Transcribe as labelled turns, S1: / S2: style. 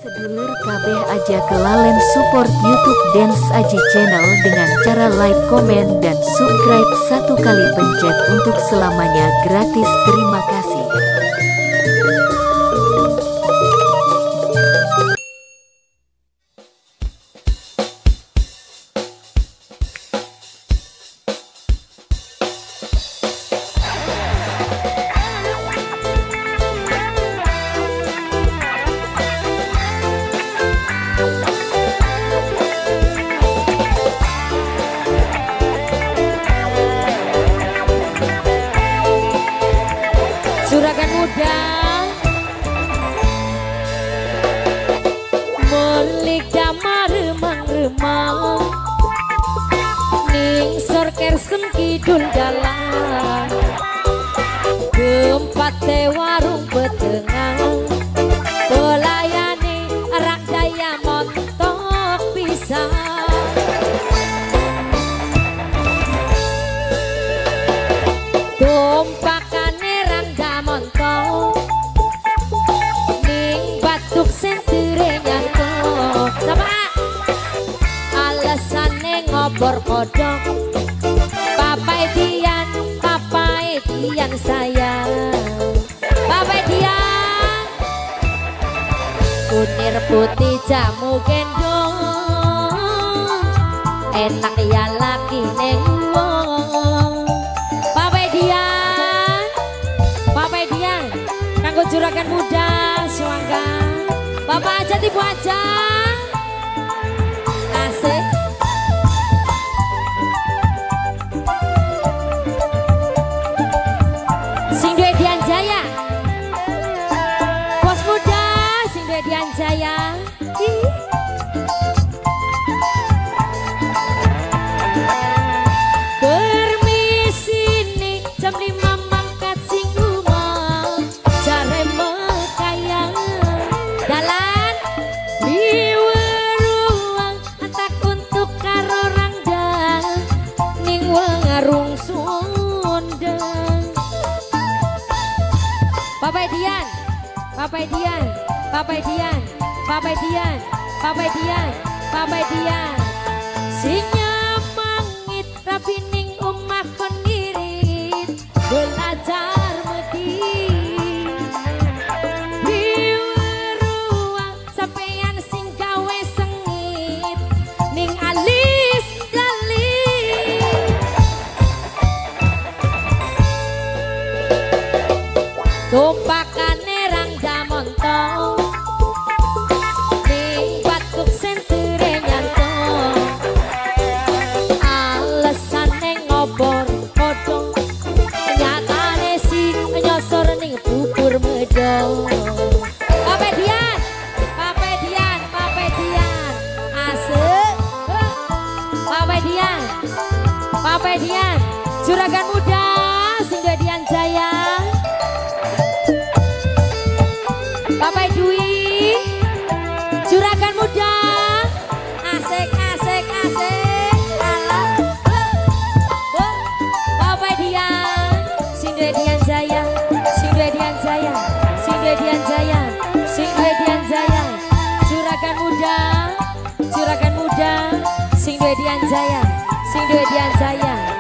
S1: Sedulur kabeh aja kelalen support YouTube Dance Aji Channel dengan cara like, komen, dan subscribe. Satu kali pencet untuk selamanya gratis. Terima kasih.
S2: Juragan muda mulik damar remang-remang ning sor kersem kidul dalan gempat te warung betengang pelayani rak daya montok pisang dompakane randa montok ning batuk sentere nyangkok sama alasane ngobor kodok Papa Edian sayang Papa Edian kunir putih jamu gendong enak ya laki neng wong Papa Edian kanggo juragan muda siwangga Bapak aja tipu aja asik sing duwe Dian Jaya bos muda sing duwe Dian Jaya permisi nih jam 5 mangkat sing rumah jare mekayang dalan diweruang antak untuk karo rangda ning wengarung Sundeng Papa Edian Papa Edian Papa Edian Papa Edian Papa Edian Papa Edian sinya mangit rapi ning omah kon ngirit belajar medi diweruang sampeyan sing gawe sengit ning alis dalit tumpakane rangga montok ning batuk sentere nyantong alesane ngobor kodong nyatane si nyosor ning bubur medong Papa Edian Papa Edian Papa Edian asik Papa Edian Papa Edian juragan muda sing duwe Dian Jaya Papa Dwi juragan muda asik asik asik alah Papa Dian sing duwe Dian Jaya sing duwe Dian Jaya sing duwe Dian Jaya sing duwe Dian Jaya juragan muda sing duwe Dian Jaya sing duwe Dian Jaya